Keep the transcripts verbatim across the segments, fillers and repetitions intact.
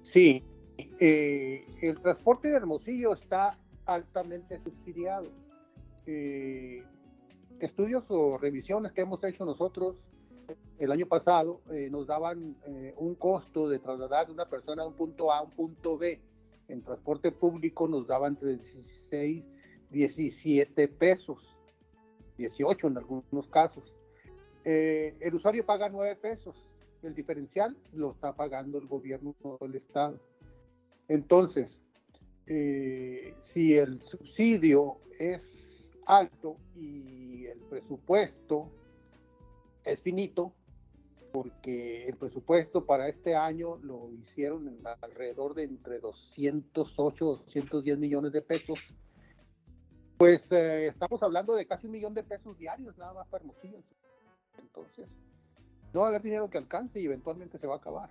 Sí, eh, el transporte de Hermosillo está altamente subsidiado. Eh, estudios o revisiones que hemos hecho nosotros el año pasado eh, nos daban eh, un costo de trasladar una persona de un punto A a un punto B. En transporte público nos daban entre dieciséis, diecisiete pesos, dieciocho en algunos casos. Eh, el usuario paga nueve pesos. El diferencial lo está pagando el gobierno del estado. Entonces, eh, si el subsidio es alto y el presupuesto es finito, porque el presupuesto para este año lo hicieron en alrededor de entre doscientos ocho, doscientos diez millones de pesos, pues eh, estamos hablando de casi un millón de pesos diarios nada más para Hermosillo. Entonces, no va a haber dinero que alcance y eventualmente se va a acabar.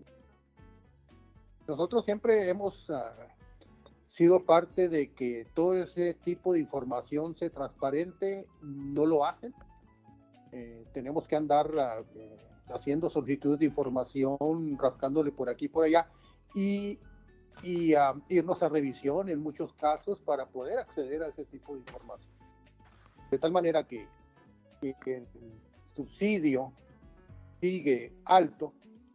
Nosotros siempre hemos uh, sido parte de que todo ese tipo de información sea transparente, no lo hacen. Eh, tenemos que andar uh, eh, haciendo solicitudes de información, rascándole por aquí y por allá, y, y uh, irnos a revisión en muchos casos para poder acceder a ese tipo de información. De tal manera que, que, que el subsidio sigue alto,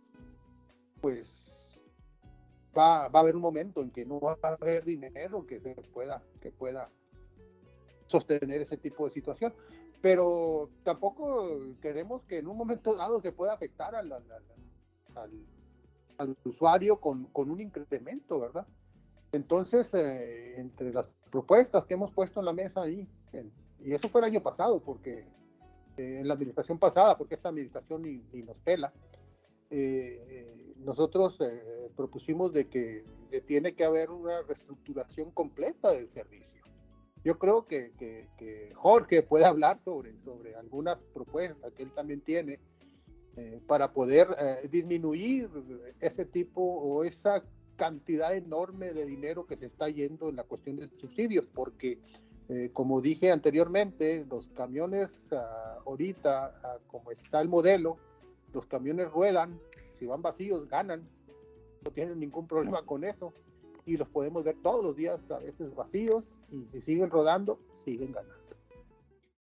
pues va, va a haber un momento en que no va a haber dinero que se pueda, que pueda sostener ese tipo de situación. Pero tampoco queremos que en un momento dado se pueda afectar al, al, al, al usuario con, con un incremento, ¿verdad? Entonces, eh, entre las propuestas que hemos puesto en la mesa ahí, en, y eso fue el año pasado, porque eh, en la administración pasada, porque esta administración ni, ni nos pela, eh, eh, nosotros eh, propusimos de que de tiene que haber una reestructuración completa del servicio. Yo creo que, que, que Jorge puede hablar sobre, sobre algunas propuestas que él también tiene eh, para poder eh, disminuir ese tipo o esa cantidad enorme de dinero que se está yendo en la cuestión de subsidios, porque eh, como dije anteriormente, los camiones uh, ahorita, uh, como está el modelo, los camiones ruedan, si van vacíos ganan, no tienen ningún problema con eso, y los podemos ver todos los días, a veces vacíos, y si siguen rodando, siguen ganando.